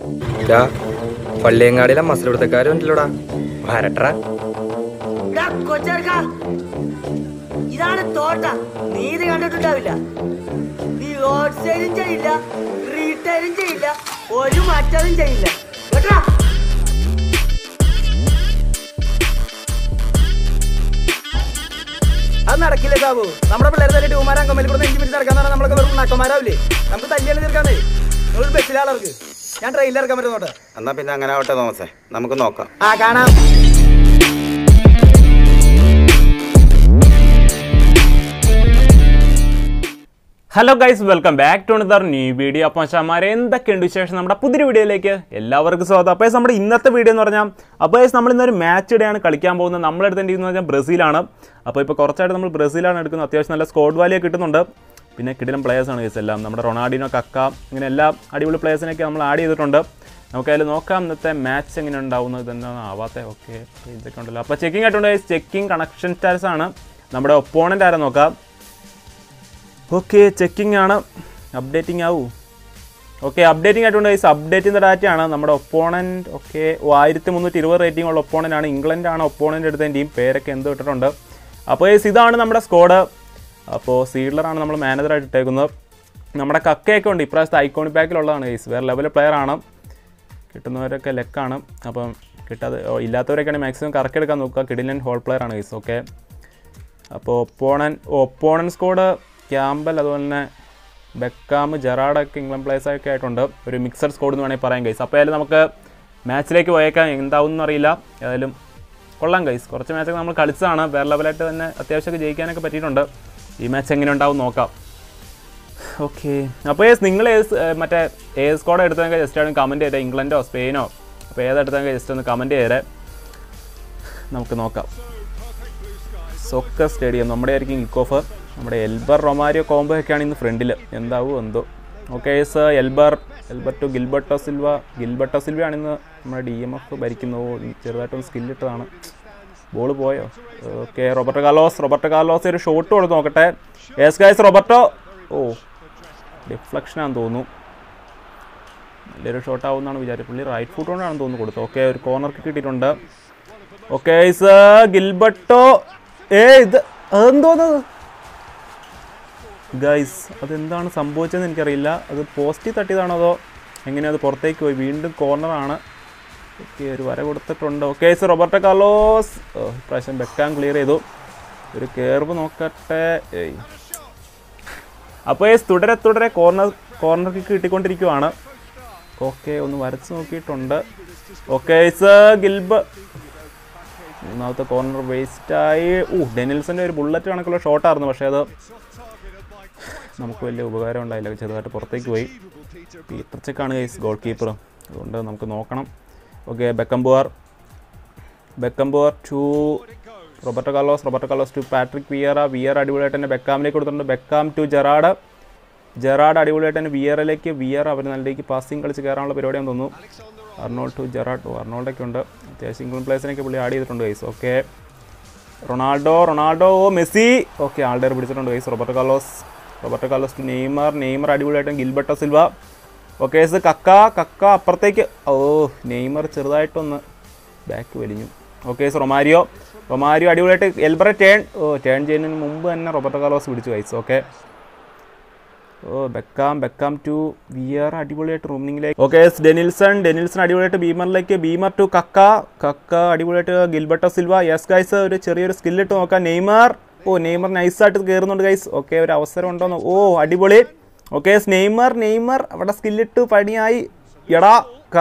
പള്ളിയങ്ങാടിയിലെ മസിലെടുത്തക്കാരുണ്ടല്ലോടാ വരട്ടാ. ഇതാണ് തോട്ട. നീ ഇത് കണ്ടിട്ടുണ്ടാവില്ല. നീ റോഡ് സൈഡും ചെയ്യില്ല, റീറ്റെയിലും ചെയ്യില്ല, ഒരു മാറ്റവും ചെയ്യില്ല കേട്ടാ. അത് നടക്കില്ല സാബു. നമ്മുടെ പിള്ളേർ തന്നെ ട്യൂമാരാൻ കമ്പനി കൂടെ 5 മിനിറ്റ് നടക്കാൻ പറഞ്ഞാൽ നമ്മളൊക്കെ വെറും നക്കന്മാരാവില്ലേ? നമുക്ക് തല്ലിയാണ് തീർക്കാന്നേ. നിങ്ങൾ ബസ്സിലാളർക്ക് ഞാൻ ട്രെയിനിൽ ഇറക്കാൻ പറ്റുന്നോട്ടെ. എന്നാ പിന്നെ അങ്ങനെ ആവട്ടെ തോമസേ, നമുക്ക് നോക്കാം. ആ കാണാം. Hello guys, welcome back to another new video. അപ്പോൾ ചാമാരെ എന്തൊക്കെയുണ്ട് വിശേഷം? നമ്മുടെ പുതിയൊരു വീഡിയോയിലേക്ക് എല്ലാവർക്കും സ്വാഗതം. അപ്പോൾ നമ്മുടെ ഇന്നത്തെ വീഡിയോ എന്ന് പറഞ്ഞാൽ, അപ്പോൾ നമ്മൾ ഇന്നൊരു മാച്ച് ഇടെയാണ് കളിക്കാൻ പോകുന്നത്. നമ്മളെടുത്തേണ്ടിന്ന് പറഞ്ഞാൽ ബ്രസീലാണ്. അപ്പോൾ ഇപ്പോൾ കുറച്ചായിട്ട് നമ്മൾ ബ്രസീലാണ് എടുക്കുന്നത്. അത്യാവശ്യം നല്ല സ്കോഡ് വാല്യൂ കിട്ടുന്നുണ്ട്. പിന്നെ കിടിലം പ്ലേയേഴ്സാണ് ഗൈസ് എല്ലാം. നമ്മുടെ റൊണാൾഡിനോ, കക്ക, ഇങ്ങനെ എല്ലാ അടിപൊളി പ്ലേയേഴ്സിനൊക്കെ നമ്മൾ ആഡ് ചെയ്തിട്ടുണ്ട്. നമുക്ക് അതിൽ നോക്കാം ഇന്നത്തെ മാച്ച് എങ്ങനെ ഉണ്ടാവുന്നത്. ഇതെന്താണ് ആവാത്തത്? ഓക്കെ, ഇതൊക്കെ ഉണ്ടല്ലോ. അപ്പോൾ ചെക്കിംഗ് ആയിട്ടുണ്ട് ഗൈസ്. ചെക്കിംഗ് കണക്ഷൻ സ്റ്റാറ്റസ് ആണ്. നമ്മുടെ ഒപ്പോണൻ്റ് ആരെ നോക്കാം. ഓക്കെ, ചെക്കിംഗ് ആണ്. അപ്ഡേറ്റിംഗ് ആവൂ. ഓക്കെ, അപ്ഡേറ്റിംഗ് ആയിട്ടുണ്ട് ഗൈസ്. അപ്ഡേറ്റ് ചെയ്യുന്ന ഡാറ്റയാണ്. നമ്മുടെ ഒപ്പോണൻറ്റ് ഓക്കെ 1320 റേറ്റിംഗ് ഉള്ള ഒപ്പോണൻ്റ് ആണ്. ഇംഗ്ലണ്ടാണ് ഒപ്പോണൻ്റ് എടുത്ത ടീം. പേരൊക്കെ എന്ത് ഇട്ടിട്ടുണ്ട്. അപ്പോൾ ഗൈസ് ഇതാണ് നമ്മുടെ സ്ക്വാഡ്. അപ്പോൾ സീഡ്ലറാണ് നമ്മൾ മാനേജറായിട്ട് ഇട്ടേക്കുന്നത്. നമ്മുടെ കക്കയൊക്കെ ഉണ്ട്. ഇപ്രാവശ്യത്തെ ഐക്കോണിക് പാക്കിലുള്ളതാണ് ഗൈസ്. വേറെ ലെവൽ പ്ലെയറാണ്. കിട്ടുന്നവരൊക്കെ ലെക്കാണ്. അപ്പം കിട്ടാതെ ഇല്ലാത്തവരൊക്കെയാണ് മാക്സിമം കറക്കെടുക്കാൻ നോക്കുക. കിടിലൻ ഹോൾ പ്ലെയറാണ് ഗൈസ്. ഓക്കെ, അപ്പോൾ ഒപ്പോണൻ സ്ക്വാഡ് ക്യാമ്പൽ, അതുപോലെ തന്നെ ബെക്കാം, ജെറാഡൊക്കെ ഇംഗ്ലണ്ട് പ്ലേയേഴ്സൊക്കെ ആയിട്ടുണ്ട്. ഒരു മിക്സഡ് സ്ക്വാഡ് എന്ന് വേണമെങ്കിൽ പറയാം ഗൈസ്. അപ്പോൾ ഏതായാലും നമുക്ക് മാച്ചിലേക്ക് പോയേക്കാം. എന്താവും എന്നറിയില്ല. ഏതായാലും കൊള്ളാം ഗൈസ്. കുറച്ച് മാച്ചൊക്കെ നമ്മൾ കളിച്ചതാണ്. വേറെ ലെവലായിട്ട് തന്നെ അത്യാവശ്യമൊക്കെ ജയിക്കാനൊക്കെ പറ്റിയിട്ടുണ്ട്. ഈ മാച്ച് എങ്ങനെ ഉണ്ടാവും നോക്കാം. ഓക്കെ, അപ്പോൾ നിങ്ങൾ മറ്റേ ഏത് സ്ക്വാഡ് എടുത്തതൊക്കെ ജസ്റ്റ് ആണ് കമൻറ്റ് ചെയ്തേ. ഇംഗ്ലണ്ടോ സ്പെയിനോ അപ്പോൾ ഏതെടുത്തൊക്കെ ജസ്റ്റ് ഒന്ന് കമൻറ്റ് ചെയ്തേ. നമുക്ക് നോക്കാം. സോക്കർ സ്റ്റേഡിയം നമ്മുടെ ആയിരിക്കും കിക്ക് ഓഫ്. നമ്മുടെ എൽബർ റൊമാരിയോ കോംബോ ഒക്കെയാണ് ഇന്ന് ഫ്രണ്ടിൽ. എന്താവും എന്തോ. Okay sir, Elber to Gilberto സിൽവയാണ് ഇന്ന് നമ്മുടെ DMF ഭരിക്കുന്നത്. ചെറുതായിട്ടൊന്ന് സ്കില്ലിട്ടതാണ്. ബോൾ പോയോ? ഓക്കെ, റോബർട്ടോ കാർലോസ് ഒരു ഷോട്ട് കൊടുത്ത് നോക്കട്ടെ. Yes guys, Roberto. ഓ, ഡിഫ്ലക്ഷനാണെന്ന് തോന്നുന്നു. നല്ലൊരു ഷോട്ട് ആവുമെന്നാണ് വിചാരിച്ചത്. പുള്ളി റൈറ്റ് ഫുട്ട് കൊണ്ടാണെന്ന് തോന്നുന്നു കൊടുത്തു. ഓക്കെ, ഒരു കോർണർക്ക് കിട്ടിയിട്ടുണ്ട്. Okay sir, Gilberto. ഇത് അതെന്തോന്നത് ഗൈസ്? അതെന്താണ് സംഭവിച്ചതെന്ന് എനിക്കറിയില്ല. അത് പോസ്റ്റിൽ തട്ടിയതാണോ അതോ എങ്ങനെയാണ്? അത് പുറത്തേക്ക് പോയി. വീണ്ടും കോർണറാണ്. ഓക്കെ, ഒരു വര കൊടുത്തിട്ടുണ്ട്. Okay sir, Roberto Carlos. ഇപ്രാവശ്യം ബെക്കാം ക്ലിയർ ചെയ്തു. ഒരു കേർവ് നോക്കട്ടെ. അപ്പോൾ തുടരെ കോർണർ കിക്ക് കിട്ടിക്കൊണ്ടിരിക്കുവാണ്. ഓക്കെ, ഒന്ന് വരച്ച് നോക്കിയിട്ടുണ്ട്. ഓക്കെ സർ, മൂന്നാമത്തെ കോർണർ വേസ്റ്റായി. ഡെനിൽസൻ്റെ ഒരു ബുള്ളറ്റ് കണക്കുള്ള ഷോട്ടായിരുന്നു. പക്ഷേ അത് നമുക്ക് വലിയ ഉപകാരം ഉണ്ടായില്ല. ചെറുതായിട്ട് പുറത്തേക്ക് പോയി. പീറ്റർ ചെക്കാണ് ഗൈസ് ഗോൾ കീപ്പർ. അതുകൊണ്ട് നമുക്ക് നോക്കണം. Okay, Beckenbauer to Roberto Carlos to Patrick Vieira അടിപൊളിയായിട്ട് തന്നെ ബെക്കാമിലേക്ക് കൊടുത്തിട്ടുണ്ട്. ബെക്കാം ടു ജെറാഡ് അടിപൊളിയായിട്ട് തന്നെ വിയറയിലേക്ക്. അവർ നല്ലതിലേക്ക് പാസിങ് കളിച്ച് കയറാനുള്ള പരിപാടിയാണെന്ന് തോന്നുന്നു. Arnold to Gerard. അർണോൾഡൊക്കെ ഉണ്ട്. അത്യാവശ്യം ഇംഗ്ലണ്ട് പ്ലേയേഴ്സിനൊക്കെ പുള്ളി ആഡ് ചെയ്തിട്ടുണ്ട് guys. Okay, Ronaldo Messi. Okay, Aldair പിടിച്ചിട്ടുണ്ട് guys. Roberto Carlos to Neymar അടിപൊളിയായിട്ട് Gilberto Silva. Okay sir, Kaka അപ്പുറത്തേക്ക്. നെയ്മർ ചെറുതായിട്ടൊന്ന് ബാക്ക് വലിഞ്ഞു. ഓക്കെ സർ, റൊമാരിയോ അടിപൊളിയായിട്ട് എൽബറെ ടേൺ ചെയ്യുന്നതിന് മുമ്പ് തന്നെ റോബർട്ടോ കാർലോസ് പിടിച്ചു guys. Okay, Beckham to Vieira അടിപൊളിയായിട്ട് റൂമിങ്ങിലേക്ക്. ഓക്കെ, ഡെനിൽസൺ അടിപൊളിയായിട്ട് ബീമർ ടു കക്ക അടിപൊളിയായിട്ട് ഗിൽബർട്ടോ സിൽവ. യെസ് ഗൈസ്, ഒരു ചെറിയൊരു സ്കില്ലിട്ട് നോക്കാം. നെയ്മർ നൈസായിട്ട് കയറുന്നുണ്ട് ഗൈസ്. ഓക്കെ, ഒരു അവസരം ഉണ്ടോന്ന്. അടിപൊളി. ഓക്കെ, നെയ്മർ അവിടെ സ്കില്ലിട്ട് പണിയായി. എടാ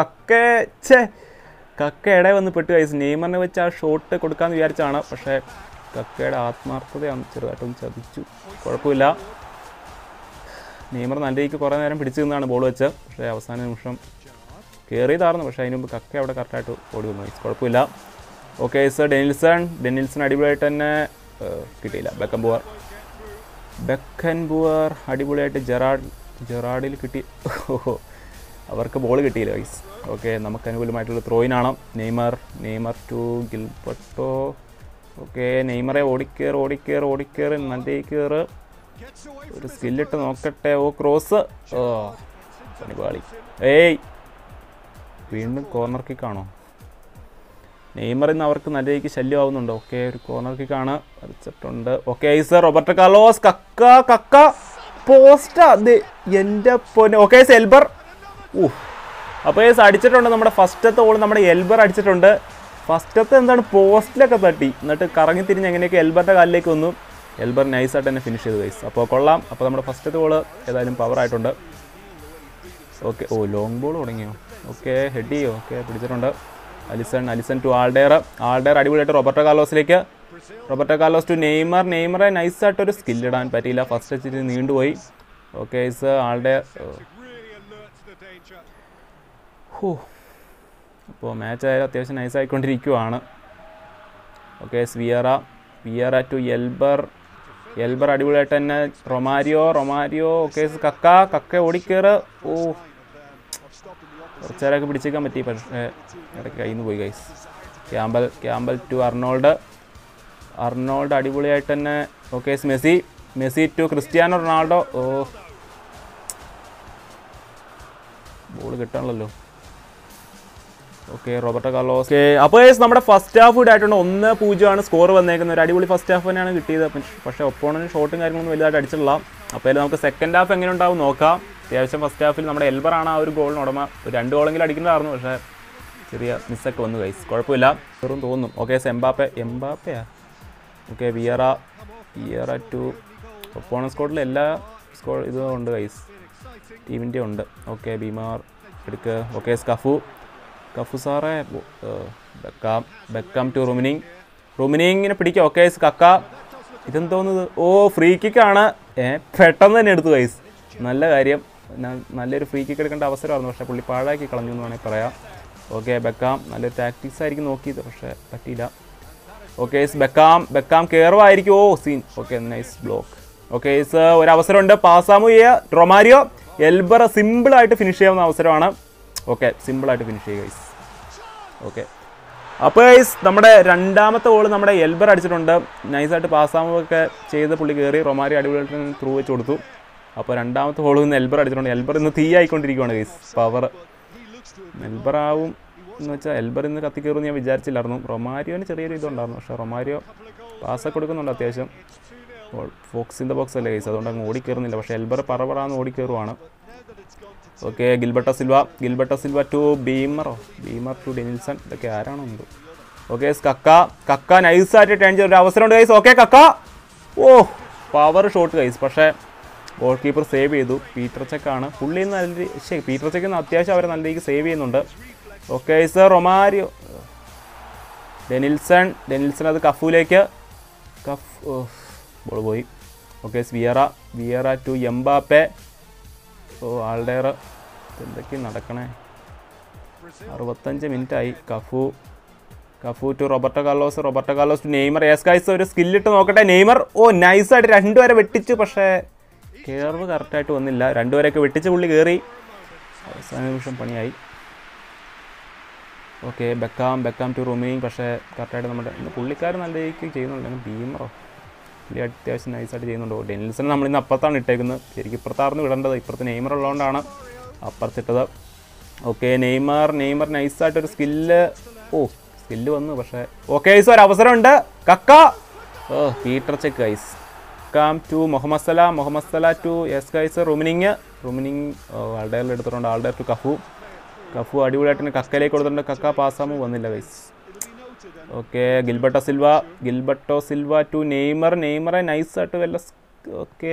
കക്ക ഇടയിൽ വന്ന് പെട്ട് ഗൈസ്. നെയ്മറിനെ വെച്ച് ആ ഷോട്ട് കൊടുക്കാമെന്ന് വിചാരിച്ചാണ്. പക്ഷേ കക്കയുടെ ആത്മാർത്ഥതയാണ് ചെറുതായിട്ടൊന്ന് ചതിച്ചു. കുഴപ്പമില്ല. നെയ്മർ നല്ല രീതിക്ക് കുറേ നേരം പിടിച്ചു നിന്നാണ് ബോൾ വെച്ച്. പക്ഷേ അവസാന നിമിഷം കയറിയതായിരുന്നു. പക്ഷേ അതിന് മുമ്പ് കക്ക അവിടെ കറക്റ്റായിട്ട് ഓടി വന്നു. കുഴപ്പമില്ല. ഓക്കെ സർ, ഡെനിൽസൺ അടിപൊളിയായിട്ട് തന്നെ കിട്ടിയില്ല. ബെക്കൻബുവർ അടിപൊളിയായിട്ട് ജെറാഡിൽ കിട്ടി. അവർക്ക് ബോൾ കിട്ടിയില്ല ഗൈസ്. ഓക്കെ, നമുക്ക് അനുകൂലമായിട്ടുള്ള ത്രോയിനാണ്. Neymar to Gilberto. ഓക്കെ, നെയ്മറെ ഓടിക്കേറ് നല്ല കയറ്. ഒരു സ്കില്ലിട്ട് നോക്കട്ടെ. ക്രോസ്. പണിപാളി. വീണ്ടും കോർണർ കിക്കാണോ? നെയ്മർ ഇന്ന് അവർക്ക് നല്ല രീതിക്ക് ശല്യമാവുന്നുണ്ട്. ഓക്കെ, ഒരു കോർണർ കിക്കാണ് വരച്ചിട്ടുണ്ട്. Okay sir, Roberto Carlos Kaka post അത് എൻ്റെ പൊന്നെ. Okay Elber. അപ്പോൾ അടിച്ചിട്ടുണ്ട് നമ്മുടെ ഫസ്റ്റത്തെ ഗോൾ. നമ്മുടെ എൽബർ അടിച്ചിട്ടുണ്ട്. ഫസ്റ്റത്തെ എന്താണ് പോസ്റ്റിലൊക്കെ തട്ടി, എന്നിട്ട് കറങ്ങി തിരിഞ്ഞ് എങ്ങനെയൊക്കെ എൽബറിൻ്റെ കാലിലേക്ക് വന്നു. എൽബർ നൈസായിട്ട് തന്നെ ഫിനിഷ് ചെയ്തു ഗൈസ്. അപ്പോൾ കൊള്ളാം. അപ്പോൾ നമ്മുടെ ഫസ്റ്റത്തെ ഗോൾ ഏതായാലും പവറായിട്ടുണ്ട്. ഓക്കെ, ലോങ് ബോൾ തുടങ്ങിയോ? ഓക്കെ, ഹെഡ് ചെയ്യോ? ഓക്കെ, പിടിച്ചിട്ടുണ്ട്. അലിസൺ ടു ആൾഡെയർ അടിപൊളിയായിട്ട് റോബർട്ടോ കാർലോസ് ടു നെയ്മറെ നൈസായിട്ടൊരു സ്കില്ലിടാൻ പറ്റിയില്ല. ഫസ്റ്റ് വെച്ചിട്ട് നീണ്ടുപോയി. ഓക്കെ ആൾഡെയർ. അപ്പോൾ മാച്ച് ആയാലും അത്യാവശ്യം നൈസായിക്കൊണ്ടിരിക്കുവാണ്. ഓക്കെ, വിയറ ടു എൽബർ അടിപൊളിയായിട്ട് തന്നെ. റൊമാരിയോ. ഓക്കെ, കക്ക ഓടിക്കേറ്. കുറച്ചേരൊക്കെ പിടിച്ചേക്കാൻ പറ്റി, പക്ഷേ ഇടയ്ക്ക് കയ്യിൽ നിന്ന് പോയി ഗൈസ്. ക്യാമ്പൽ ടു അർണോൾഡ് അടിപൊളിയായിട്ട് തന്നെ. Okay, Messi to Cristiano Ronaldo. Ball കിട്ടണല്ലോ. Okay, Roberto Carlos. ഓക്കെ, അപ്പോൾ നമ്മുടെ ഫസ്റ്റ് ഹാഫ് ഇതായിട്ടുണ്ട്. 1-0 സ്കോർ വന്നേക്കുന്നത്. ഒരു അടിപൊളി ഫസ്റ്റ് ഹാഫ് തന്നെയാണ് കിട്ടിയത്. പക്ഷേ ഒപ്പോണൻറ്റ് ഷോട്ടും കാര്യങ്ങളൊന്നും വലുതായിട്ട് അടിച്ചിട്ടില്ല. അപ്പോൾ നമുക്ക് സെക്കൻഡ് ഹാഫ് എങ്ങനെ ഉണ്ടാവും നോക്കാം. അത്യാവശ്യം ഫസ്റ്റ് ഹാഫിൽ നമ്മുടെ എൽബറാണ് ആ ഒരു ഗോളിന് ഉടമ. 2 ഗോളെങ്കിലും അടിക്കുന്നതായിരുന്നു, പക്ഷേ ചെറിയ മിസ്സൊക്കെ വന്നു ഗൈസ്. കുഴപ്പമില്ല, വെറും തോന്നും. ഓക്കെ, എംബാപ്പയാ. ഓക്കെ, വിയറ ടു ഒപ്പോണൻ സ്കോഡിൽ എല്ലാ ഇതും ഉണ്ട് ഗൈസ്, ടീമിൻ്റെ ഉണ്ട്. ഓക്കെ, ബീമാർ എടുക്കുക. ഓക്കെ, കഫു സാറേ. ബെക്കാം ടു റുമിനിങ്ങിനെ പിടിക്കുക. ഓക്കെ, കക്ക. ഇതെന്തോന്നത്? ഫ്രീ കിക്കാണ്. പെട്ടെന്ന് തന്നെ എടുത്തു ഗൈസ്. നല്ല കാര്യം. നല്ലൊരു ഫ്രീ കിക്ക് എടുക്കേണ്ട അവസരമായിരുന്നു, പക്ഷേ പുള്ളി പാഴാക്കി കളഞ്ഞു എന്ന് വേണമെങ്കിൽ പറയാം. ഓക്കെ, ബെക്കാം നല്ലൊരു ടാക്ടിക്സ് ആയിരിക്കും നോക്കിയത്, പക്ഷേ പറ്റിയില്ല. ഓക്കെ, ബെക്കാം കയറുമായിരിക്കും. Scene. Okay, nice block. Okay, ഒരു അവസരമുണ്ട്. പാസാമു റൊമാരിയോ എൽബർ സിമ്പിളായിട്ട് ഫിനിഷ് ചെയ്യാവുന്ന അവസരമാണ്. ഓക്കെ, സിമ്പിളായിട്ട് ഫിനിഷ് ചെയ്യുക ഗൈസ്. ഓക്കെ, അപ്പോൾ ഗൈസ് നമ്മുടെ രണ്ടാമത്തെ ഗോൾ നമ്മുടെ എൽബർ അടിച്ചിട്ടുണ്ട്. നൈസായിട്ട് പാസാമൊക്കെ ചെയ്ത് പുള്ളി കയറി. റൊമാരിയോ അടിപൊളിയായിട്ട് ത്രൂ വെച്ച് കൊടുത്തു. അപ്പോൾ രണ്ടാമത്തെ ഗോൾ ഇന്ന് എൽബർ അടിച്ചിട്ടുണ്ട്. എൽബർ ഇന്ന് തീ ആയിക്കൊണ്ടിരിക്കുകയാണ് ഗൈസ്. പവർ എൽബർ ആവും എന്ന് വെച്ചാൽ എൽബർ ഇന്ന് കത്തി കയറുമെന്ന് ഞാൻ വിചാരിച്ചില്ലായിരുന്നു. റൊമാരിയോന് ചെറിയൊരു ഇതുണ്ടായിരുന്നു, പക്ഷേ റൊമാരിയോ പാസ്സൊക്കെ കൊടുക്കുന്നുണ്ട് അത്യാവശ്യം. ഫോക്സ് ഇൻ ദ ബോക്സ് അല്ലേ ഗൈസ്, അതുകൊണ്ട് അങ്ങ് ഓടിക്കയറുന്നില്ല. പക്ഷേ എൽബർ പറന്ന് ഓടിക്കയറുവാണ്. ഓക്കെ, ഗിൽബർട്ടോ സിൽവ ടു ബീമർ ടു ഡെനിൽസൺ. ഇതൊക്കെ ആരാണോ ഉണ്ട്. ഓക്കെ, കക്ക നൈസായിട്ട് ടേൺ ചെയ്ത ഒരു അവസരമുണ്ട് guys. Okay, Kaka. Power shot guys, പക്ഷേ ഗോൾ കീപ്പർ സേവ് ചെയ്തു. പീറ്റർ ചെക്കാണ് പുള്ളി. പീറ്റർ ചെക്ക് അത്യാവശ്യം അവരെ നല്ല രീതിക്ക് സേവ് ചെയ്യുന്നുണ്ട്. Okay Romario. ഡെനിൽസൺ അത് കഫൂലേക്ക്. ബോൾ പോയി. Okay, Vieira to Mbappe. Aldair. എന്തൊക്കെയാണ് നടക്കണേ? 65 മിനിറ്റായി. Cafu to Roberto Carlos to Neymar. Guys ഒരു സ്കില്ലിട്ട് നോക്കട്ടെ. നെയ്മർ നൈസായിട്ട് 2 വരെ വെട്ടിച്ചു, പക്ഷേ കയർവ് കറക്റ്റായിട്ട് വന്നില്ല. 2 വരെയൊക്കെ വെട്ടിച്ച് പുള്ളി കയറി. അവസാന നിമിഷം പണിയായി. Okay, Beckham to Rummenigge. പക്ഷേ കറക്റ്റായിട്ട് നമ്മുടെ പുള്ളിക്കാരൻ നല്ല രീതിക്ക് ചെയ്യുന്നുണ്ട്. ബീമറോ പുള്ളി അത്യാവശ്യം നൈസായിട്ട് ചെയ്യുന്നുണ്ടോ. ഡെനിൽസൺ നമ്മളിന്ന് അപ്പുറത്താണ് ഇട്ടേക്കുന്നത്. ശരിക്കും ഇപ്പുറത്തായിരുന്നു വിടേണ്ടത്. ഇപ്പുറത്ത് നെയ്മർ ഉള്ളതുകൊണ്ടാണ് അപ്പുറത്തിട്ടത്. ഓക്കെ, നെയ്മർ നൈസായിട്ടൊരു സ്കില്ല് വന്നു. പക്ഷേ ഓക്കെ ഗൈസ് ഒരു അവസരമുണ്ട്. Kaka. Peter Cech guys. To Mohamed Salah to guys Rummenigge. ആൾഡെയറിൽ എടുത്തിട്ടുണ്ട്. ആൾഡെയർ ടു കഫു അടിപൊളിയായിട്ട് തന്നെ കക്കയിലേക്ക് കൊടുത്തിട്ടുണ്ട്. കക്ക പാസ്സാമു വന്നില്ല guys. Okay, Gilberto Silva to നെയ്മറെ നൈസായിട്ട് വല്ല. ഓക്കെ,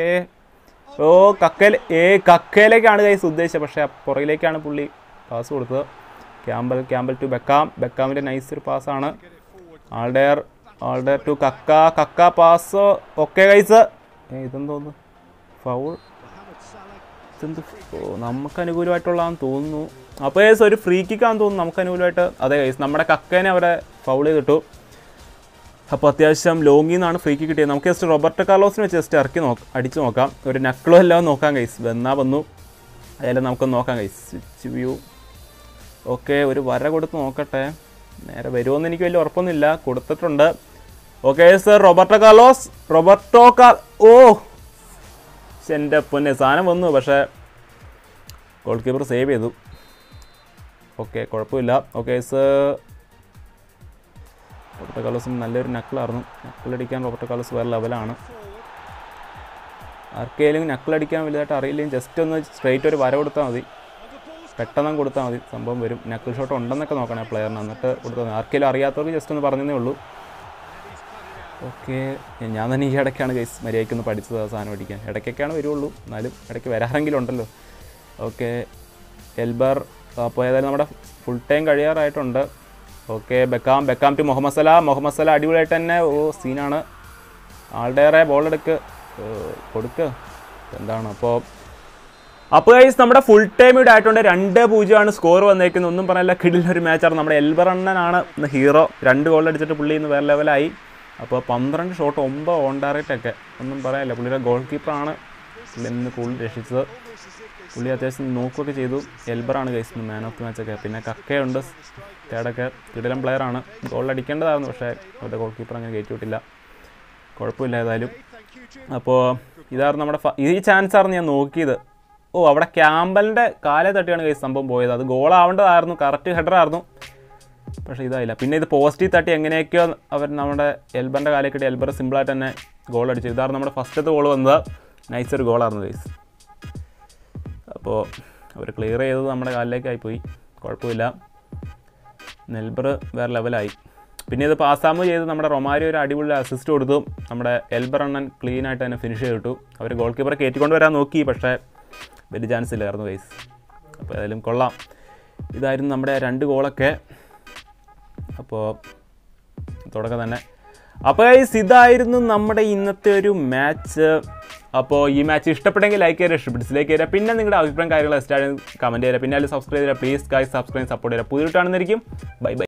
കക്കയിലേക്കാണ് ഗൈസ് ഉദ്ദേശിച്ചത്, പക്ഷേ പുറകിലേക്കാണ് പുള്ളി പാസ് കൊടുത്തത്. ക്യാമ്പൽ ടു ബെക്കാമിൻ്റെ നൈസ് ഒരു പാസ്സാണ്. Aldair to Kaka pass. Okay guys, ഇതെന്തോന്ന് ഫൗൾ. ഇതെന്ത് നമുക്ക് അനുകൂലമായിട്ടുള്ളതാണെന്ന് തോന്നുന്നു. അപ്പോൾ ഗൈസ് ഒരു ഫ്രീ കിക്കാന്ന് തോന്നുന്നു നമുക്ക് അനുകൂലമായിട്ട്. അതെ ഗൈസ്, നമ്മുടെ കക്കേനെ അവരെ ഫൗൾ ചെയ്തിട്ടു. അപ്പോൾ അത്യാവശ്യം ലോങ്ങിൽ നിന്നാണ് ഫ്രീ കിക്ക് കിട്ടിയത്. നമുക്ക് ജസ്റ്റ് റോബർട്ടോ കാർലോസിനെ വെച്ച് ജസ്റ്റ് അടിച്ച് നോക്കാം. ഒരു നക്ലോ എല്ലാം നോക്കാം ഗൈസ്. വന്നു അതെല്ലാം നമുക്കൊന്ന് നോക്കാം ഗൈസ്. Switch view. ഓക്കെ, ഒരു വര കൊടുത്ത് നോക്കട്ടെ. നേരെ വരുമോയെന്ന് എനിക്ക് വലിയ ഉറപ്പൊന്നുമില്ല. കൊടുത്തിട്ടുണ്ട്. ഓക്കെ സർ, എൻ്റെ പൊന്നെ സാധനം വന്നു, പക്ഷേ ഗോൾ കീപ്പർ സേവ് ചെയ്തു. ഓക്കെ കുഴപ്പമില്ല. ഓക്കെ റോബർട്ടോ കാർലോസും നല്ലൊരു നക്കിളായിരുന്നു. നക്കിളടിക്കാൻ റോബർട്ടോ കാർലോസ് വേറെ ലെവലാണ്. ആർക്കെങ്കിലും നക്കിളടിക്കാൻ വലുതായിട്ട് അറിയില്ലെങ്കിൽ ജസ്റ്റ് ഒന്ന് സ്ട്രെയിറ്റ് ഒരു വര കൊടുത്താൽ മതി, പെട്ടെന്ന് കൊടുത്താൽ മതി, സംഭവം വരും. നക്കിൾ ഷോട്ട് ഉണ്ടെന്നൊക്കെ നോക്കണേ പ്ലെയറിന്, എന്നിട്ട് കൊടുത്താൽ മതി. ആർക്കെങ്കിലും അറിയാത്തവർക്ക് ജസ്റ്റ് ഒന്ന് പറഞ്ഞതേ ഉള്ളൂ. ഓക്കെ ഞാൻ തന്നെ ഈ ഇടയ്ക്കാണ് ഗൈസ് മര്യാദയ്ക്കൊന്ന് പഠിച്ചത് ആ സാധനം അടിക്കാൻ. ഇടയ്ക്കൊക്കെയാണ് വരുള്ളൂ, എന്നാലും ഇടയ്ക്ക് വരാറെങ്കിലും ഉണ്ടല്ലോ. Okay Elber. അപ്പോൾ ഏതായാലും നമ്മുടെ ഫുൾ ടൈം കഴിയാറായിട്ടുണ്ട്. Okay Beckham to Mohamed Salah അടിപൊളിയായിട്ട് തന്നെ. സീനാണ്. ആളുടെ ബോളെടുക്ക് കൊടുക്കുക എന്താണ്. അപ്പോൾ ഗൈസ് നമ്മുടെ ഫുൾ ടൈം ഇവിടെ ആയിട്ടുണ്ട്. 2-0 സ്കോർ വന്നേക്കുന്നത്. ഒന്നും പറയാനില്ല, കിടിലൊരു മാച്ചാണ്. നമ്മുടെ എൽബർ അണ്ണനാണ് ഇന്ന് ഹീറോ. 2 ഗോൾ അടിച്ചിട്ട് പുള്ളി ഇന്ന് വേറെ ലെവലായി. അപ്പോൾ 12 ഷോട്ട് 9 ഓൺ ടാർഗറ്റൊക്കെ, ഒന്നും പറയാനില്ല. പുള്ളിയുടെ ഗോൾ കീപ്പറാണ് പുള്ളി ഇന്ന് കൂടുതൽ രക്ഷിച്ചത്. പുള്ളി അത്യാവശ്യം നോക്കുകയൊക്കെ ചെയ്തു. എൽബറാണ് ഗൈസ് മാൻ ഓഫ് ദി മാച്ചൊക്കെ. പിന്നെ കക്കയുണ്ട് തേടൊക്കെ, കിടിലൻ പ്ലെയറാണ്. ഗോൾ അടിക്കേണ്ടതായിരുന്നു, പക്ഷേ അവരുടെ ഗോൾ കീപ്പർ അങ്ങനെ കയറ്റി വിട്ടില്ല. കുഴപ്പമില്ല ഏതായാലും. അപ്പോൾ ഇതായിരുന്നു നമ്മുടെ ഈ ചാൻസായിരുന്നു ഞാൻ നോക്കിയത്. അവിടെ ക്യാമ്പലിൻ്റെ കാലേ തട്ടിയാണ് ഗൈസ് സംഭവം പോയത്. അത് ഗോളാവേണ്ടതായിരുന്നു, കറക്റ്റ് ഹെഡറായിരുന്നു, പക്ഷേ ഇതായില്ല. പിന്നെ ഇത് പോസ്റ്റിൽ തട്ടി എങ്ങനെയൊക്കെയോ അവർ നമ്മുടെ എൽബറിൻ്റെ കാലേ കിട്ടി. എൽബർ സിമ്പിളായിട്ട് തന്നെ ഗോൾ അടിച്ചു. ഇതായിരുന്നു നമ്മുടെ ഫസ്റ്റത്തെ ഗോൾ വന്നത്. നൈസൊരു ഗോളായിരുന്നു ഗൈസ്. അപ്പോൾ അവർ ക്ലിയർ ചെയ്തത് നമ്മുടെ കാലിലേക്കായിപ്പോയി. കുഴപ്പമില്ല, എൽബർ വേറെ ലെവലായി. പിന്നെ ഇത് പാസ്സാമ് ചെയ്ത് നമ്മുടെ റൊമാരിയോ ഒരു അടിപൊളി അസിസ്റ്റ് കൊടുത്തു. നമ്മുടെ എൽബർ അണ്ണൻ ക്ലീനായിട്ട് തന്നെ ഫിനിഷ് ചെയ്തിട്ടു. അവർ ഗോൾ കീപ്പറെ കയറ്റിക്കൊണ്ട് വരാൻ നോക്കി, പക്ഷേ വലിയ ചാൻസ് ഇല്ലായിരുന്നു ഗൈസ്. അപ്പോൾ ഏതായാലും കൊള്ളാം. ഇതായിരുന്നു നമ്മുടെ 2 ഗോളൊക്കെ. അപ്പോൾ തുടക്കം തന്നെ. അപ്പോൾ ഗൈസ് ഇതായിരുന്നു നമ്മുടെ ഇന്നത്തെ ഒരു മാച്ച്. അപ്പോൾ ഈ മാച്ച് ഇഷ്ടപ്പെട്ടെങ്കിൽ ലൈക്ക് ചെയ്യുക, ഡിസ്ലൈക്ക് ചെയ്യുക. പിന്നെ നിങ്ങളുടെ അഭിപ്രായം കാര്യങ്ങൾ കമൻറ്റ് ചെയ്യുക. പിന്നെ അതിൽ സബ്സ്ക്രൈബ് ചെയ്യുക. പ്ലീസ് ഗൈസ് സബ്സ്ക്രൈബ് സപ്പോർട്ട് ചെയ്യുക. പുതിയതാണെന്നിരിക്കും. Bye by.